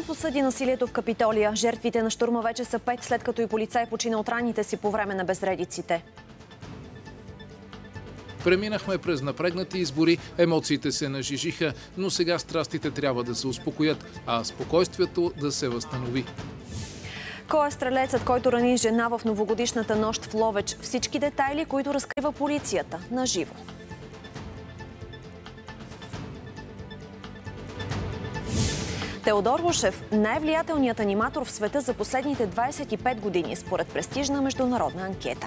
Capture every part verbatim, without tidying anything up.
Сенат осъди насилието в Капитолия. Жертвите на щурма вече са пет, след като и полицай почина от раните си по време на безредиците. Преминахме през напрегнати избори, емоциите се нажижиха, но сега страстите трябва да се успокоят, а спокойствието да се възстанови. Кой е стрелецът, който рани жена в новогодишната нощ в Ловеч? Всички детайли, които разкрива полицията. Наживо. Теодор Ушев – най-влиятелният аниматор в света за последните двадесет и пет години, според престижна международна анкета.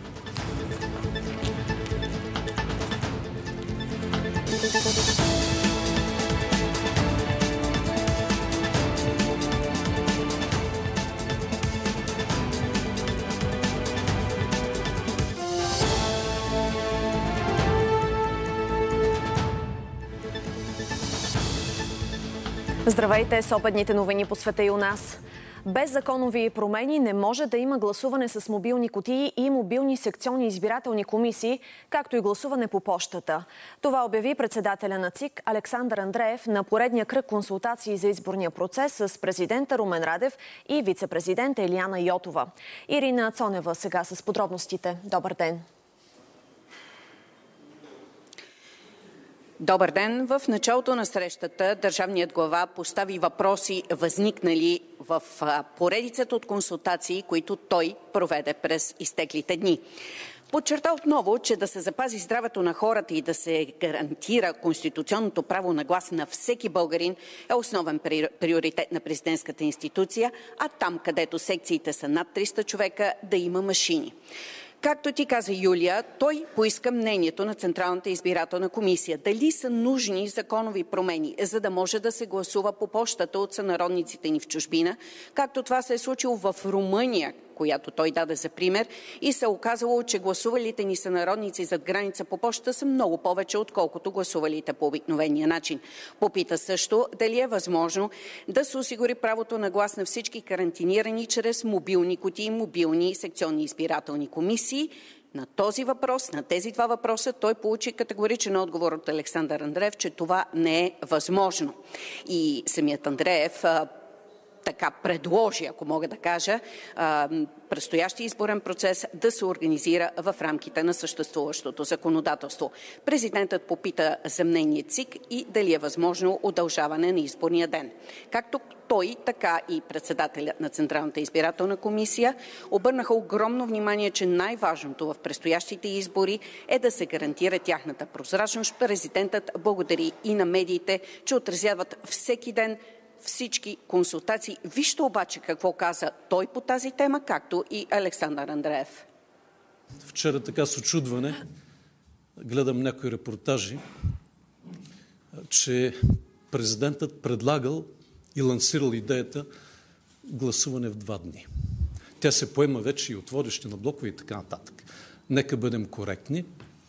Здравейте с обедните новини по света и у нас. Без законови промени не може да има гласуване с мобилни кутии и мобилни секционни избирателни комисии, както и гласуване по пощата. Това обяви председателя на ЦИК Александър Андреев на поредния кръг консултации за изборния процес с президента Румен Радев и вице-президента Илияна Йотова. Ирина Цонева сега с подробностите. Добър ден! Добър ден! В началото на срещата държавният глава постави въпроси, възникнали в поредицата от консултации, които той проведе през изтеклите дни. Подчерта отново, че да се запази здравето на хората и да се гарантира конституционното право на глас на всеки българин е основен приоритет на президентската институция, а там, където секциите са над триста човека, да има машини. Както ти каза Юлия, той поиска мнението на Централната избирателна комисия. Дали са нужни законови промени, за да може да се гласува по пощата от сънародниците ни в чужбина, както това се е случило в Румъния, която той даде за пример, и се оказало, че гласувалите ни сънародници зад граница по пощата са много повече, отколкото гласувалите по обикновения начин. Попита също дали е възможно да се осигури правото на глас на всички карантинирани чрез мобилни кутии и мобилни секционни избирателни комисии. На този въпрос, на тези два въпроса, той получи категоричен отговор от Александър Андреев, че това не е възможно. И самият Андреев така предложи, ако мога да кажа, предстоящия изборен процес да се организира в рамките на съществуващото законодателство. Президентът попита за мнение ЦИК и дали е възможно удължаване на изборния ден. Както той, така и председателят на Централната избирателна комисия обърнаха огромно внимание, че най-важното в предстоящите избори е да се гарантира тяхната прозрачност. Президентът благодари и на медиите, че отразяват всеки ден всички консултации. Вижте обаче какво каза той по тази тема, както и Александър Андреев. Вчера така с очудване гледам някои репортажи, че президентът предлагал и лансирал идеята гласуване в два дни. Тя се поема вече и от водещи на блокове и така нататък. Нека бъдем коректни.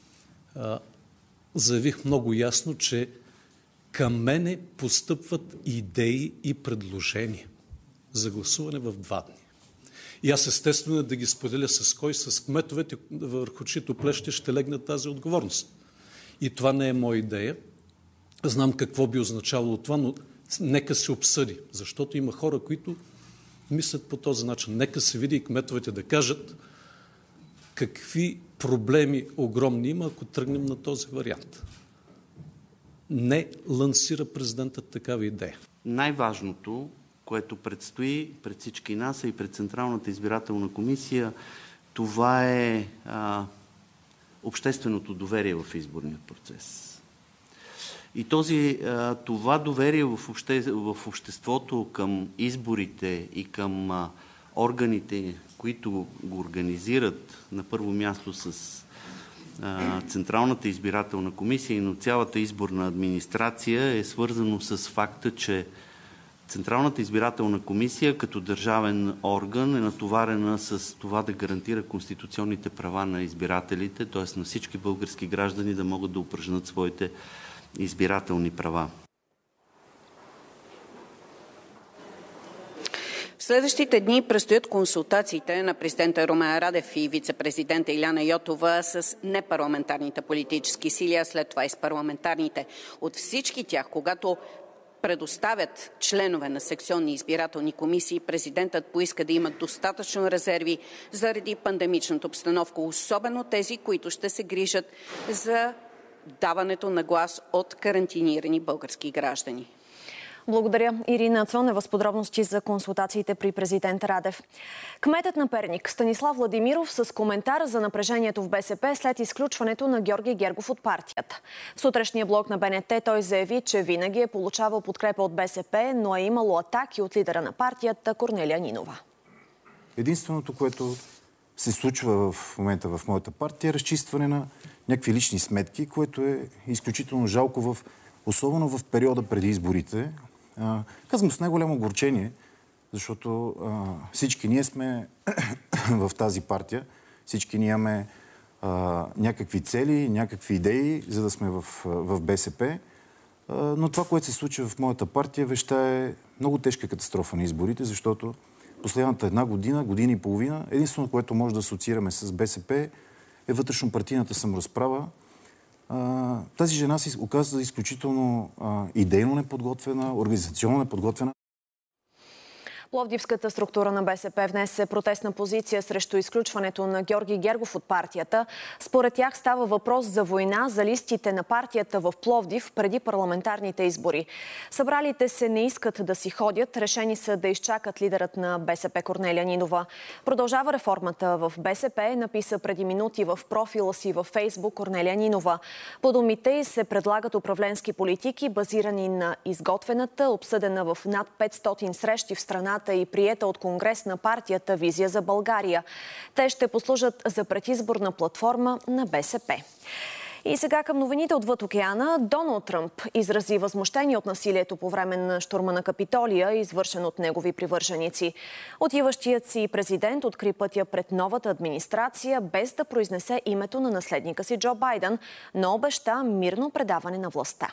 Заявих много ясно, че към мене постъпват идеи и предложения за гласуване в два дни. И аз естествено да ги споделя с кой, с кметовете, върху чието плещи ще легне тази отговорност. И това не е моя идея. Знам какво би означавало това, но нека се обсъди, защото има хора, които мислят по този начин. Нека се види и кметовете да кажат какви проблеми огромни има, ако тръгнем на този вариант. Не лансира президентът такава идея. Най-важното, което предстои пред всички нас и пред Централната избирателна комисия, това е а, общественото доверие в изборния процес. И този, а, това доверие в, обще, в обществото към изборите и към а, органите, които го организират, на първо място с Централната избирателна комисия и на цялата изборна администрация, е свързано с факта, че Централната избирателна комисия като държавен орган е натоварена с това да гарантира конституционните права на избирателите, т.е. на всички български граждани да могат да упражнят своите избирателни права. В следващите дни предстоят консултациите на президента Румен Радев и вице-президента Илияна Йотова с непарламентарните политически сили, а след това и с парламентарните. От всички тях, когато предоставят членове на секционни избирателни комисии, президентът поиска да имат достатъчно резерви заради пандемичната обстановка, особено тези, които ще се грижат за даването на глас от карантинирани български граждани. Благодаря, Ирина Цонева, с подробности за консултациите при президент Радев. Кметът на Перник Станислав Владимиров с коментар за напрежението в БСП след изключването на Георги Гергов от партията. В сутрешния блок на БНТ той заяви, че винаги е получавал подкрепа от БСП, но е имало атаки от лидера на партията Корнелия Нинова. Единственото, което се случва в момента в моята партия е разчистване на някакви лични сметки, което е изключително жалко, в, особено в периода преди изборите. А, казвам с най-голямо огорчение, защото а, всички ние сме в тази партия, всички ние имаме а, някакви цели, някакви идеи, за да сме в, в БСП. А, но това, което се случва в моята партия, веща е много тежка катастрофа на изборите, защото последната една година, година и половина, единствено, което може да асоциираме с БСП е вътрешно-партийната саморазправа. А, тази жена се оказа изключително а, идейно неподготвена, организационно неподготвена. Пловдивската структура на БСП внесе протестна позиция срещу изключването на Георги Гергов от партията. Според тях става въпрос за война за листите на партията в Пловдив преди парламентарните избори. Събралите се не искат да си ходят, решени са да изчакат лидерът на БСП Корнелия Нинова. Продължава реформата в БСП, написа преди минути в профила си във Фейсбук Корнелия Нинова. По думите й се предлагат управленски политики, базирани на изготвената, обсъдена в над петстотин срещи в страната и приета от Конгрес на партията Визия за България. Те ще послужат за предизборна платформа на БСП. И сега към новините отвъд океана. Доналд Тръмп изрази възмущение от насилието по време на щурма на Капитолия, извършен от негови привърженици. Отиващият си президент откри пътя пред новата администрация, без да произнесе името на наследника си Джо Байден, но обеща мирно предаване на властта.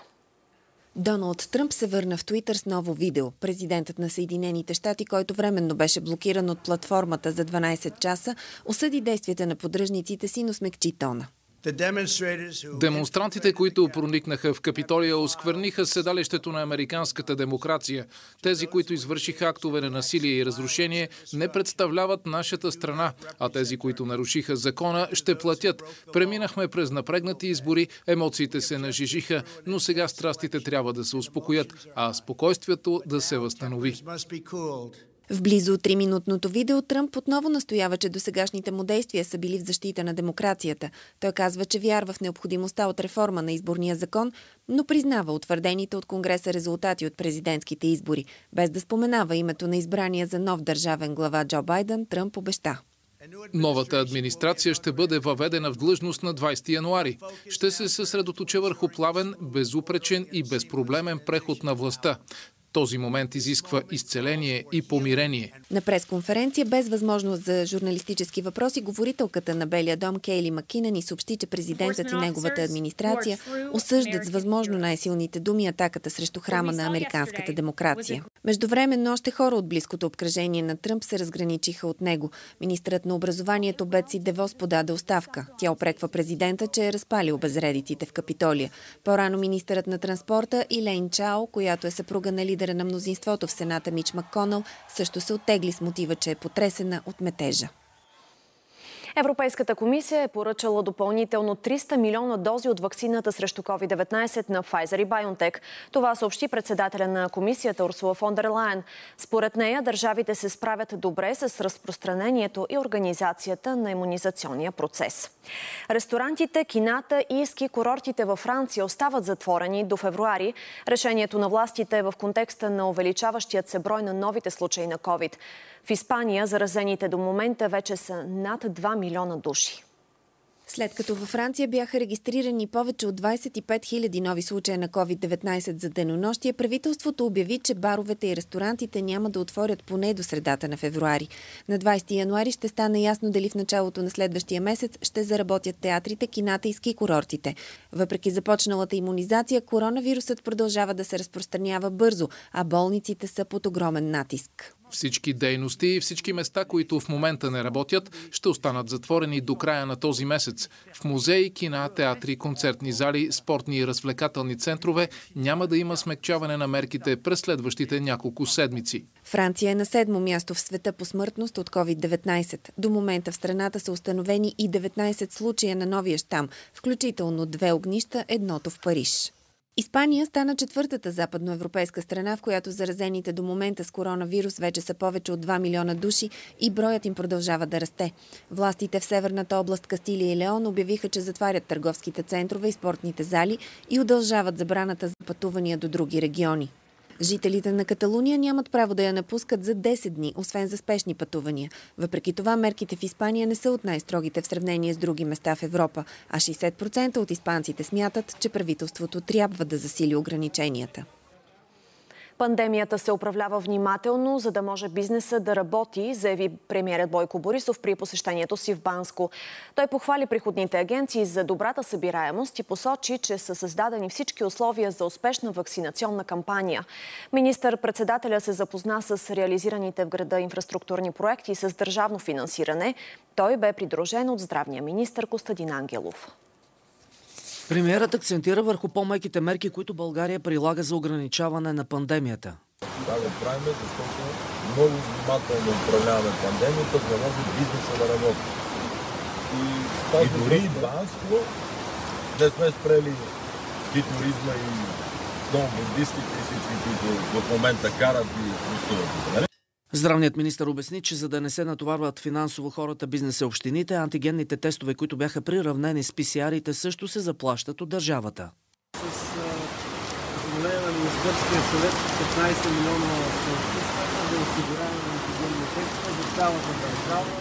Доналд Тръмп се върна в Туитър с ново видео. Президентът на Съединените щати, който временно беше блокиран от платформата за дванайсет часа, осъди действията на поддръжниците си, но смекчи тона. Демонстрантите, които проникнаха в Капитолия, оскверниха седалището на американската демокрация. Тези, които извършиха актове на насилие и разрушение, не представляват нашата страна, а тези, които нарушиха закона, ще платят. Преминахме през напрегнати избори, емоциите се нажижиха, но сега страстите трябва да се успокоят, а спокойствието да се възстанови. В близо триминутното видео Тръмп отново настоява, че досегашните му действия са били в защита на демокрацията. Той казва, че вярва в необходимостта от реформа на изборния закон, но признава утвърдените от Конгреса резултати от президентските избори. Без да споменава името на избрания за нов държавен глава Джо Байден, Тръмп обеща: новата администрация ще бъде въведена в длъжност на двайсети януари. Ще се съсредоточи върху плавен, безупречен и безпроблемен преход на властта. Този момент изисква изцеление и помирение. На пресконференция без възможност за журналистически въпроси, говорителката на Белия дом Кейли Маккинън ни съобщи, че президентът и неговата администрация осъждат с възможно най-силните думи атаката срещу храма на американската демокрация. Междувременно още хора от близкото обкръжение на Тръмп се разграничиха от него. Министърът на образованието Бетси Девос подаде оставка. Тя опреква президента, че е разпалил безредиците в Капитолия. По-рано министърът на транспорта Илейн Чао, която е съпруга на лидера на мнозинството в Сената Мич Макконъл, също се оттегли с мотива, че е потресена от метежа. Европейската комисия е поръчала допълнително триста милиона дози от ваксината срещу ковид деветнайсет на Pfizer и BioNTech. Това съобщи председателя на комисията Урсула фон дер Лайен. Според нея, държавите се справят добре с разпространението и организацията на имунизационния процес. Ресторантите, кината и ски курортите във Франция остават затворени до февруари. Решението на властите е в контекста на увеличаващият се брой на новите случаи на ковид. В Испания заразените до момента вече са над два милиона души. След като във Франция бяха регистрирани повече от двайсет и пет хиляди нови случая на ковид деветнайсет за денонощие, правителството обяви, че баровете и ресторантите няма да отворят поне до средата на февруари. На двайсети януари ще стане ясно дали в началото на следващия месец ще заработят театрите, кината и ски курортите. Въпреки започналата имунизация, коронавирусът продължава да се разпространява бързо, а болниците са под огромен натиск. Всички дейности и всички места, които в момента не работят, ще останат затворени до края на този месец. В музеи, кина, театри, концертни зали, спортни и развлекателни центрове няма да има смекчаване на мерките през следващите няколко седмици. Франция е на седмо място в света по смъртност от ковид деветнайсет. До момента в страната са установени и деветнайсет случая на новия щам, включително две огнища, едното в Париж. Испания стана четвъртата западноевропейска страна, в която заразените до момента с коронавирус вече са повече от два милиона души и броят им продължава да расте. Властите в северната област Кастилия и Леон обявиха, че затварят търговските центрове и спортните зали и удължават забраната за пътувания до други региони. Жителите на Каталуния нямат право да я напускат за десет дни, освен за спешни пътувания. Въпреки това, мерките в Испания не са от най-строгите в сравнение с други места в Европа, а шейсет процента от испанците смятат, че правителството трябва да засили ограниченията. Пандемията се управлява внимателно, за да може бизнеса да работи, заяви премиерът Бойко Борисов при посещението си в Банско. Той похвали приходните агенции за добрата събираемост и посочи, че са създадени всички условия за успешна вакцинационна кампания. Министър-председателя се запозна с реализираните в града инфраструктурни проекти с държавно финансиране. Той бе придружен от здравния министър Костадин Ангелов. Премиерът акцентира върху по-меките мерки, които България прилага за ограничаване на пандемията. Да го правим, защото много внимателно управляваме пандемията, за да може бизнеса да работи. И, и дори и Банско не сме спрели ски туризма и сноубордистите и всички, които в момента карат и пустуват. Здравният министър обясни, че за да не се натоварват финансово хората, бизнеса и общините, антигенните тестове, които бяха приравнени с пи си ар-ите, също се заплащат от държавата. С позволение на Министерския съвет петнайсет милиона са отпускани за осигуряване на антигенни тестове за цялата държава,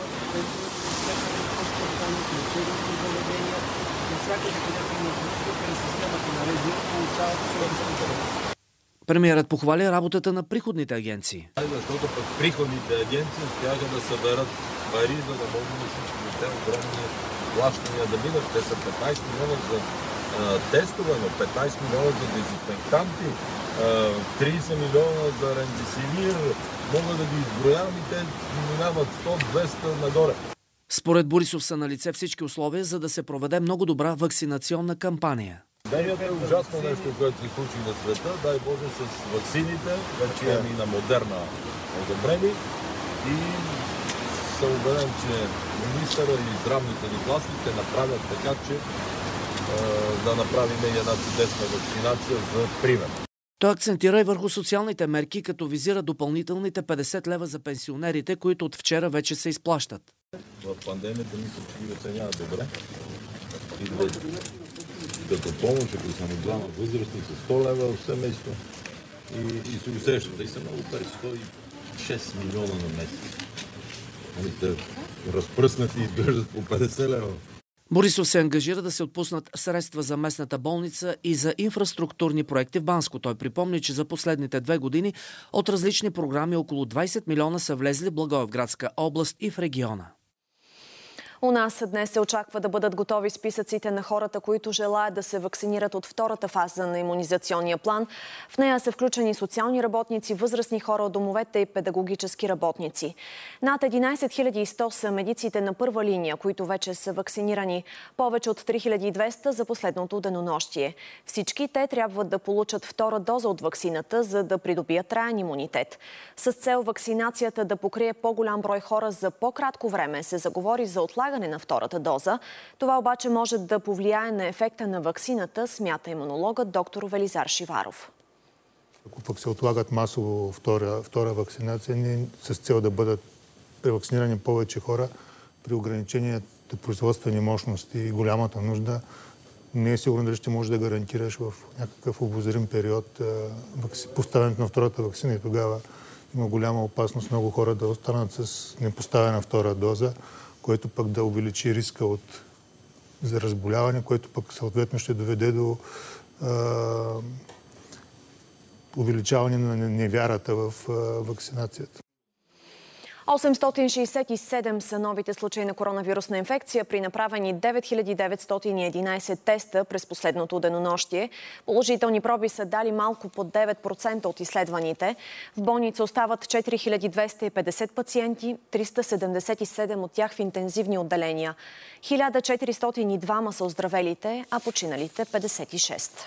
лечебните заведения, навсякъде, където има нужда през системата на РЗИ, получават се. Премиерът похвали работата на приходните агенции. Защото пък приходните агенции успяха да съберат пари, за да могат да всички те огромни плащания да минат. Те са петнайсет милиона за а, тестове, но петнайсет милиона за дезинфектанти, а, трийсет милиона за ремдесивир. Мога да ги изброявам и те минават сто двеста нагоре. Според Борисов са налице всички условия, за да се проведе много добра вакцинационна кампания. Пандемията е ужасно нещо, което се случи на света. Дай Боже, с ваксините, вече имаме и на Модерна одобрени. И съм убеден, че министъра и здравните ни власти ще направят така, че е, да направим една чудесна вакцинация за пример. Той акцентира и върху социалните мерки, като визира допълнителните петдесет лева за пенсионерите, които от вчера вече се изплащат. В пандемията мисля, че ги оценява добре. И да, като помощ, ако съм от двама възрастни, с сто лева в семейство. И, и се усещат. И са много пари, сто и шест милиона на месец. Они те разпръснати и държат по петдесет лева. Борисов се ангажира да се отпуснат средства за местната болница и за инфраструктурни проекти в Банско. Той припомни, че за последните две години от различни програми около двайсет милиона са влезли в Благоевградска област и в региона. У нас днес се очаква да бъдат готови списъците на хората, които желаят да се вакцинират от втората фаза на имунизационния план. В нея са включени социални работници, възрастни хора от домовете и педагогически работници. Над единайсет хиляди и сто са медиците на първа линия, които вече са вакцинирани. Повече от три хиляди и двеста за последното денонощие. Всички те трябва да получат втора доза от вакцината, за да придобият траен имунитет. С цел вакцинацията да покрие по-голям брой хора за по-кратко време се заговори за отлагане на втората доза. Това обаче може да повлияе на ефекта на ваксината, смята имунологът доктор Велизар Шиваров. Ако пък се отлагат масово втора, втора вакцинация, не с цел да бъдат превакцинирани повече хора при ограничените производствени мощности и голямата нужда, не е сигурно дали ще можеш да гарантираш в някакъв обозрим период поставянето на втората вакцина и тогава има голяма опасност много хора да останат с непоставена втора доза, което пък да увеличи риска от, за разболяване, което пък съответно ще доведе до а, увеличаване на невярата в а, вакцинацията. осемстотин шейсет и седем са новите случаи на коронавирусна инфекция при направени девет хиляди деветстотин и единадесет теста през последното денонощие. Положителни проби са дали малко под девет процента от изследваните. В болница остават четири хиляди двеста и петдесет пациенти, триста седемдесет и седем от тях в интензивни отделения. хиляда четиристотин и двама са оздравелите, а починалите петдесет и шест.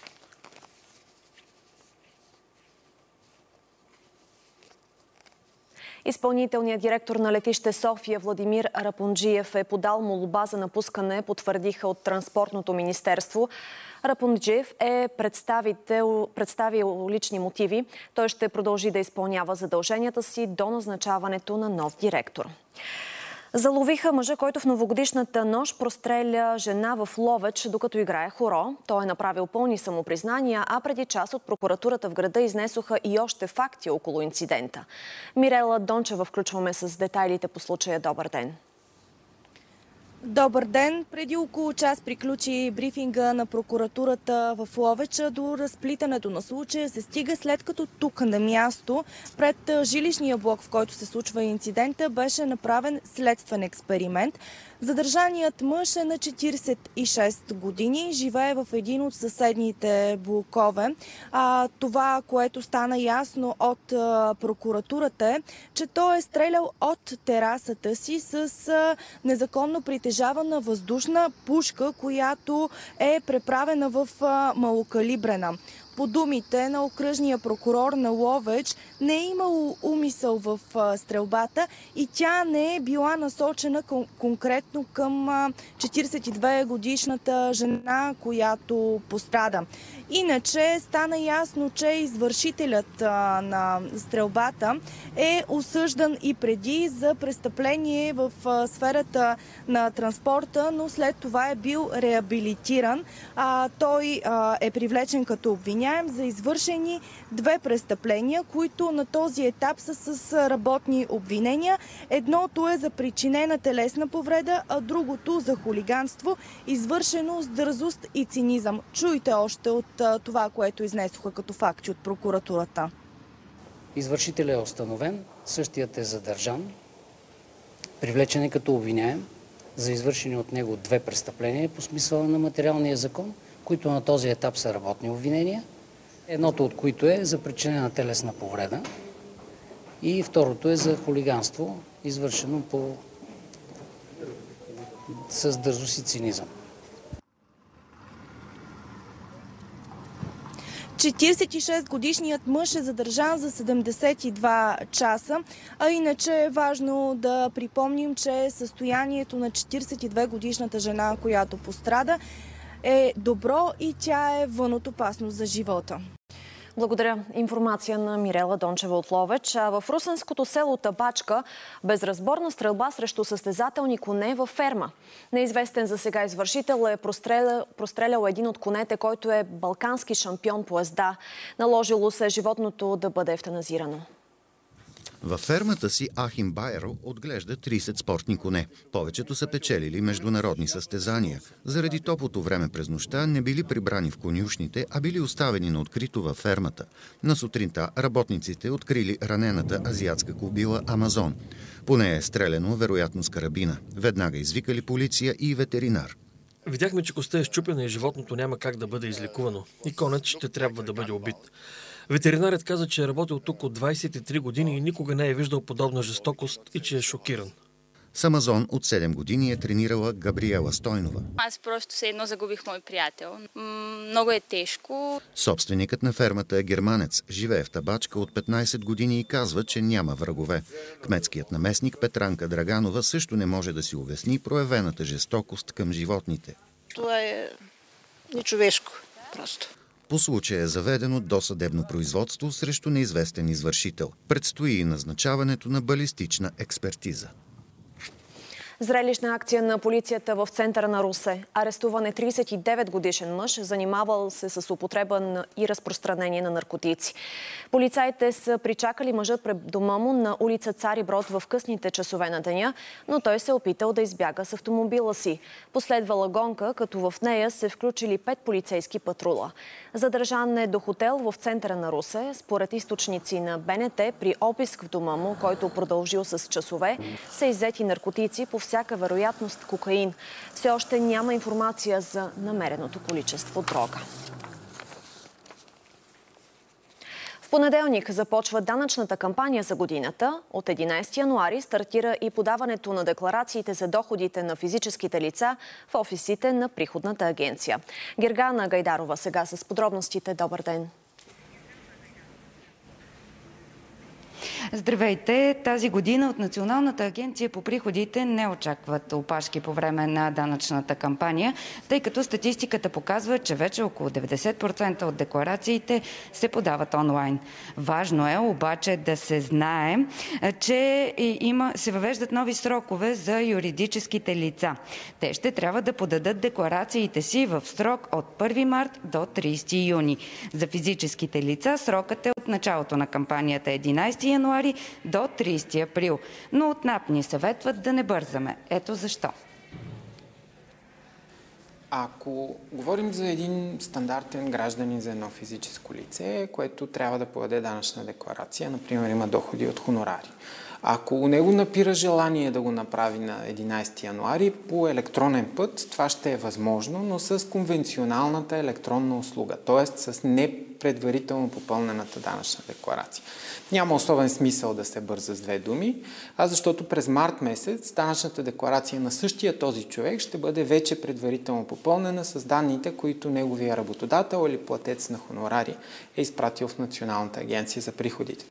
Изпълнителният директор на летище София Владимир Рапунджиев е подал молба за напускане, потвърдиха от Транспортното министерство. Рапунджиев е представил лични мотиви. Той ще продължи да изпълнява задълженията си до назначаването на нов директор. Заловиха мъжа, който в новогодишната нощ простреля жена в Ловеч, докато играе хоро. Той е направил пълни самопризнания, а преди час от прокуратурата в града изнесоха и още факти около инцидента. Мирела Дончева включваме с детайлите по случая. Добър ден! Добър ден! Преди около час приключи брифинга на прокуратурата в Ловеч. До разплитането на случая се стига след като тук на място, пред жилищния блок, в който се случва инцидента, беше направен следствен експеримент. Задържаният мъж е на четиридесет и шест години, живее в един от съседните блокове. А, това, което стана ясно от а, прокуратурата е, че той е стрелял от терасата си с а, незаконно притежавана въздушна пушка, която е преправена в а, малокалибрена. По думите на окръжния прокурор на Ловеч, не е имало умисъл в стрелбата и тя не е била насочена кон- конкретно към четиридесет и две годишната жена, която пострада. Иначе стана ясно, че извършителят а, на стрелбата е осъждан и преди за престъпление в а, сферата на транспорта, но след това е бил реабилитиран. А, той а, е привлечен като обвиняем за извършени две престъпления, които на този етап са с работни обвинения. Едното е за причинена телесна повреда, а другото за хулиганство, извършено с дързост и цинизъм. Чуйте още от това, което изнесоха като факти от прокуратурата. Извършителят е установен, същият е задържан, привлечен е като обвиняем за извършени от него две престъпления по смисъла на материалния закон, които на този етап са работни обвинения. Едното от които е за причинена телесна повреда и второто е за хулиганство, извършено по... с дързост и цинизъм. четиридесет и шест годишният мъж е задържан за седемдесет и два часа, а иначе е важно да припомним, че състоянието на четиридесет и две годишната жена, която пострада, е добро и тя е вън от опасност за живота. Благодаря. Информация на Мирела Дончева от Ловеч. А в русенското село Табачка безразборна стрелба срещу състезателни коне във ферма. Неизвестен за сега извършител е прострелял, прострелял един от конете, който е балкански шампион по езда. Наложило се животното да бъде евтаназирано. Във фермата си Ахим Байро отглежда тридесет спортни коне. Повечето са печелили международни състезания. Заради топлото време през нощта не били прибрани в конюшните, а били оставени на открито във фермата. На сутринта работниците открили ранената азиатска кобила Амазон. По нея е стреляно, вероятно с карабина. Веднага извикали полиция и ветеринар. Видяхме, че костта е счупена и животното няма как да бъде излекувано. И конят ще трябва да бъде убит. Ветеринарът каза, че е работил тук от двадесет и три години и никога не е виждал подобна жестокост и че е шокиран. С Амазон от седем години е тренирала Габриела Стойнова. Аз просто все едно загубих мой приятел. Много е тежко. Собственикът на фермата е германец. Живее в Табачка от петнадесет години и казва, че няма врагове. Кметският наместник Петранка Драганова също не може да си обясни проявената жестокост към животните. Това е нечовешко просто. По случая е заведено досъдебно производство срещу неизвестен извършител. Предстои и назначаването на балистична експертиза. Зрелищна акция на полицията в центъра на Русе. Арестуван е тридесет и девет годишен мъж, занимавал се с употреба и разпространение на наркотици. Полицаите са причакали мъжът пред дома му на улица Цари Брод в късните часове на деня, но той се е опитал да избяга с автомобила си. Последвала гонка, като в нея се включили пет полицейски патрула. Задържан е до хотел в центъра на Русе. Според източници на Б Н Т, при обиск в дома му, който продължил с часове, са иззети наркотици, по всяка вероятност кокаин. Все още няма информация за намереното количество дрога. В понеделник започва данъчната кампания за годината. От единадесети януари стартира и подаването на декларациите за доходите на физическите лица в офисите на Приходната агенция. Гергана Гайдарова сега с подробностите. Добър ден! Здравейте! Тази година от Националната агенция по приходите не очакват опашки по време на данъчната кампания, тъй като статистиката показва, че вече около деветдесет процента от декларациите се подават онлайн. Важно е обаче да се знае, че има, се въвеждат нови срокове за юридическите лица. Те ще трябва да подадат декларациите си в срок от първи март до тридесети юни. За физическите лица срокът е от началото на кампанията единадесети януари до тридесети април. Но от НАП ни съветват да не бързаме. Ето защо. Ако говорим за един стандартен гражданин за едно физическо лице, което трябва да подаде данъчна декларация, например има доходи от хонорари. Ако у него напира желание да го направи на единадесети януари по електронен път, това ще е възможно, но с конвенционалната електронна услуга, т.е. с непредварително попълнената данъчна декларация. Няма особен смисъл да се бърза с две думи, а защото през март месец данъчната декларация на същия този човек ще бъде вече предварително попълнена с данните, които неговия работодател или платец на хонорари е изпратил в Националната агенция за приходите.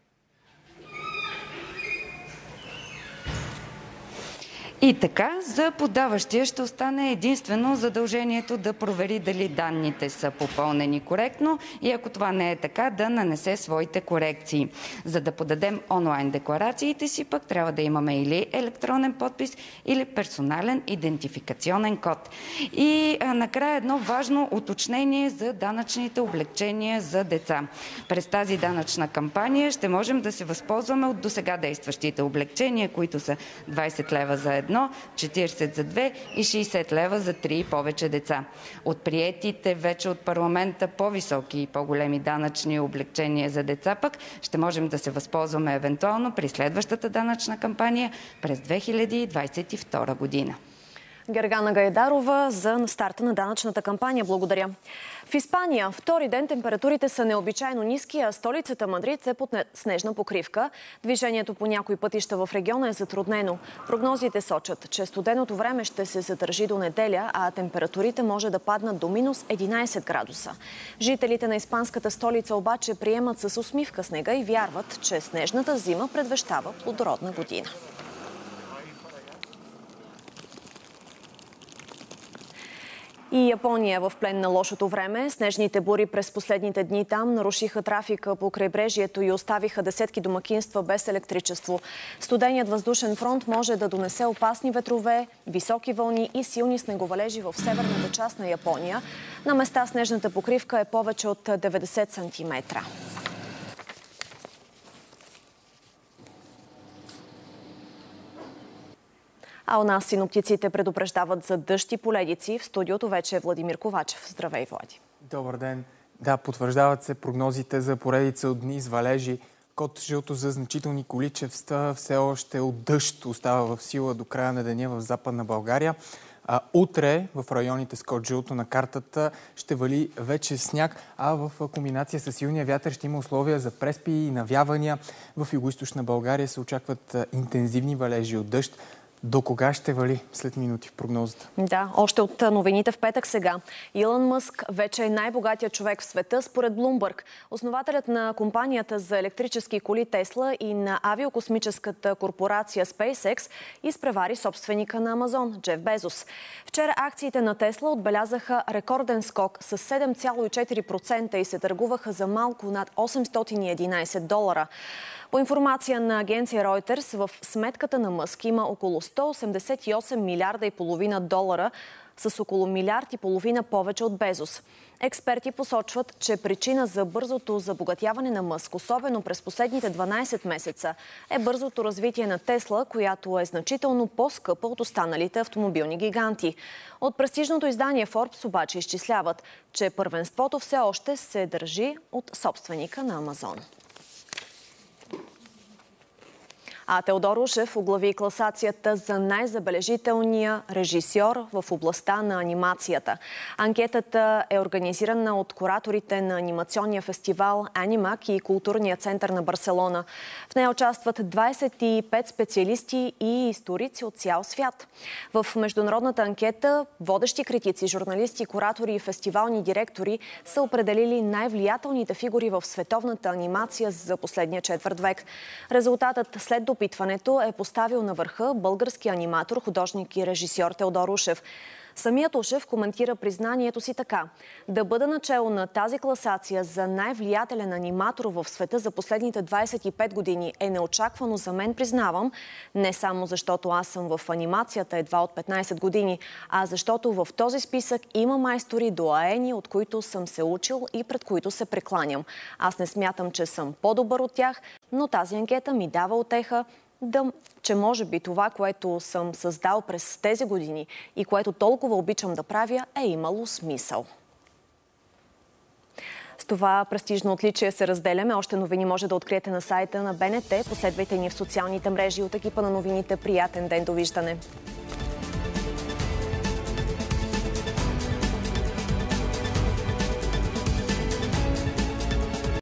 И така, за подаващия ще остане единствено задължението да провери дали данните са попълнени коректно и ако това не е така, да нанесе своите корекции. За да подадем онлайн декларациите си, пък трябва да имаме или електронен подпис, или персонален идентификационен код. И а, накрая едно важно уточнение за данъчните облекчения за деца. През тази данъчна кампания ще можем да се възползваме от досега действащите облекчения, които са двадесет лева за едно, четиридесет за две и шейсет лева за три и повече деца. От приетите вече от парламента по-високи и по-големи данъчни облекчения за деца пък ще можем да се възползваме евентуално при следващата данъчна кампания през две хиляди двадесет и втора година. Гергана Гайдарова за старта на данъчната кампания. Благодаря. В Испания втори ден температурите са необичайно ниски, а столицата Мадрид е под снежна покривка. Движението по някои пътища в региона е затруднено. Прогнозите сочат, че студеното време ще се задържи до неделя, а температурите може да паднат до минус единадесет градуса. Жителите на испанската столица обаче приемат с усмивка снега и вярват, че снежната зима предвещава плодородна година. И Япония в плен на лошото време. Снежните бури през последните дни там нарушиха трафика по крайбрежието и оставиха десетки домакинства без електричество. Студеният въздушен фронт може да донесе опасни ветрове, високи вълни и силни снеговалежи в северната част на Япония. На места снежната покривка е повече от деветдесет сантиметра. А у нас синоптиците предупреждават за дъжд и поледици. В студиото вече е Владимир Ковачев. Здравей, Влади! Добър ден! Да, потвърждават се прогнозите за поредица от дни с валежи. Код жълто за значителни количества все още от дъжд остава в сила до края на деня в Западна България. А утре в районите с код жълто на картата ще вали вече сняг, а в комбинация с силния вятър ще има условия за преспи и навявания. В югоизточна България се очакват интензивни валежи от дъжд. До кога ще вали? След минути в прогнозата. Да, още от новините в петък сега. Илон Мъск вече е най-богатият човек в света според Bloomberg. Основателят на компанията за електрически коли Тесла и на авиокосмическата корпорация SpaceX изпревари собственика на Амазон Джеф Безос. Вчера акциите на Тесла отбелязаха рекорден скок с седем цяло и четири процента и се търгуваха за малко над осемстотин и единадесет долара. По информация на агенция Reuters, в сметката на Мъск има около сто осемдесет и осем милиарда и половина долара, с около милиард и половина повече от Безос. Експерти посочват, че причина за бързото забогатяване на Мъск, особено през последните дванадесет месеца, е бързото развитие на Тесла, която е значително по-скъпа от останалите автомобилни гиганти. От престижното издание Forbes обаче изчисляват, че първенството все още се държи от собственика на Амазон. А Теодор Ушев оглави класацията за най-забележителния режисьор в областта на анимацията. Анкетата е организирана от кураторите на анимационния фестивал Анимак и културния център на Барселона. В нея участват двадесет и пет специалисти и историци от цял свят. В международната анкета водещи критици, журналисти, куратори и фестивални директори са определили най-влиятелните фигури в световната анимация за последния четвърт век. Резултатът след допитването е поставил на върха българския аниматор, художник и режисьор Теодор Ушев. Самият Ушев коментира признанието си така: да бъда начело на тази класация за най-влиятелен аниматор в света за последните двадесет и пет години е неочаквано за мен, признавам, не само защото аз съм в анимацията едва от петнадесет години, а защото в този списък има майстори доайени, от които съм се учил и пред които се прекланям. Аз не смятам, че съм по-добър от тях, но тази анкета ми дава утеха, да, че може би това, което съм създал през тези години и което толкова обичам да правя, е имало смисъл. С това престижно отличие се разделяме. Още новини може да откриете на сайта на БНТ. Последвайте ни в социалните мрежи. От екипа на новините. Приятен ден, довиждане!